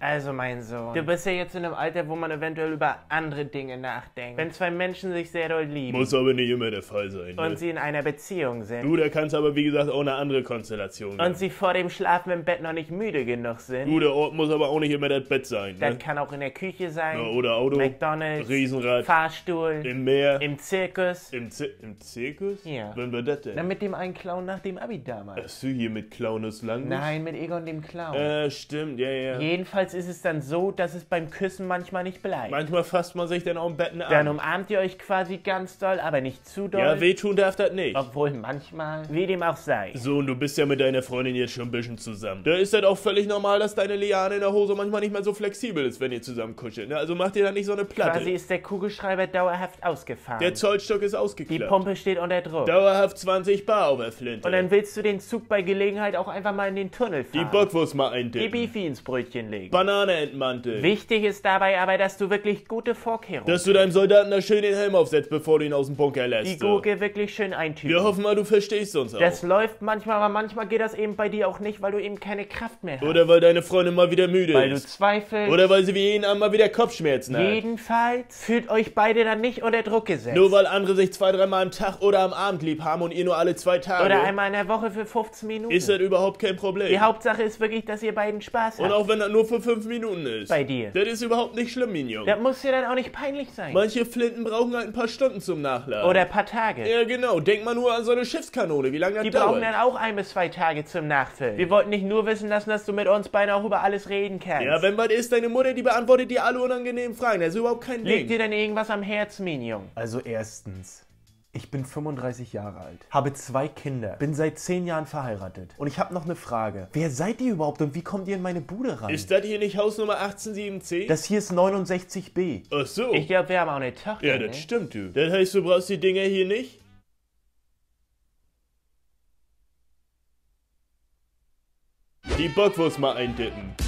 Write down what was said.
Also mein Sohn, du bist ja jetzt in einem Alter, wo man eventuell über andere Dinge nachdenkt. Wenn zwei Menschen sich sehr doll lieben Muss aber nicht immer der Fall sein, ne? und sie in einer Beziehung sind Du, da kann's aber wie gesagt auch eine andere Konstellation geben. und sie vor dem Schlafen im Bett noch nicht müde genug sind, Du, der Ort muss aber auch nicht immer das Bett sein, das ne? kann auch in der Küche sein, Ja, oder Auto, McDonalds, Riesenrad, Fahrstuhl, im Meer, im Zirkus. im Zirkus? Ja. Wann war das denn? Na, mit dem einen Clown nach dem Abi damals. Hast du hier mit Clownus Langus? Nein, mit Egon dem Clown. Stimmt, ja. Jedenfalls ist es dann so, dass es beim Küssen manchmal nicht bleibt. Manchmal fasst man sich dann auch im Betten an. Dann umarmt ihr euch quasi ganz doll, aber nicht zu doll. Ja, wehtun darf das nicht. Obwohl manchmal, wie dem auch sei. So, und du bist ja mit deiner Freundin jetzt schon ein bisschen zusammen. Da ist das auch völlig normal, dass deine Liane in der Hose manchmal nicht mehr so flexibel ist, wenn ihr zusammen kuschelt. Ne? Also macht ihr da nicht so eine Platte. Quasi ist der Kugelschreiber dauerhaft ausgefahren. Der Zollstock ist Die ausgeklappt. Pumpe steht unter Druck. Dauerhaft 20 Bar auf der Flinte. Und dann willst du den Zug bei Gelegenheit auch einfach mal in den Tunnel die fahren. Bockwurst mal Die eindippen. Beefy ins Brötchen legen. Banane entmanteln. Wichtig ist dabei aber, dass du wirklich gute Vorkehrungen Dass du deinem Soldaten da schön den Helm aufsetzt, bevor du ihn aus dem Bunker lässt. die so. Gurke wirklich schön eintüten. Wir hoffen mal, du verstehst uns auch. Das läuft manchmal, aber manchmal geht das eben bei dir auch nicht, weil du eben keine Kraft mehr hast. Oder weil deine Freundin mal wieder müde Weil du ist. zweifelst. Oder weil sie wie jeden Abend mal wieder Kopfschmerzen hat. Jedenfalls fühlt euch beide dann nicht unter Druck gesetzt. Nur weil andere sich 2-3 Mal am Tag oder am Abend lieb haben und ihr nur alle 2 Tage. Oder einmal in der Woche für 15 Minuten. Ist das überhaupt kein Problem. Die Hauptsache ist wirklich, dass ihr beiden Spaß Und habt. auch wenn das nur für 5 Minuten ist. Bei dir. Das ist überhaupt nicht schlimm, Mignon. Das muss dir dann auch nicht peinlich sein. Manche Flinten brauchen halt ein paar Stunden zum Nachladen. Oder ein paar Tage. Ja, genau. Denk mal nur an so eine Schiffskanone, wie lange das Die dauert. brauchen dann auch 1 bis 2 Tage zum Nachfüllen. Wir wollten nicht nur wissen lassen, dass du mit uns beiden auch über alles reden kannst. Ja, wenn was ist, deine Mutter, die beantwortet dir alle unangenehmen Fragen. Das ist überhaupt kein Liegt Ding. dir denn irgendwas am Herzen, Minion? Also erstens, ich bin 35 Jahre alt, habe 2 Kinder, bin seit 10 Jahren verheiratet. Und ich habe noch eine Frage. Wer seid ihr überhaupt und wie kommt ihr in meine Bude rein? Ist das hier nicht Hausnummer 18710? Das hier ist 69b. Ach so. Ich glaube, wir haben auch eine Tochter, Ja, ne? das stimmt, du. Das heißt, du brauchst die Dinger hier nicht? Die Bockwurst mal eindippen.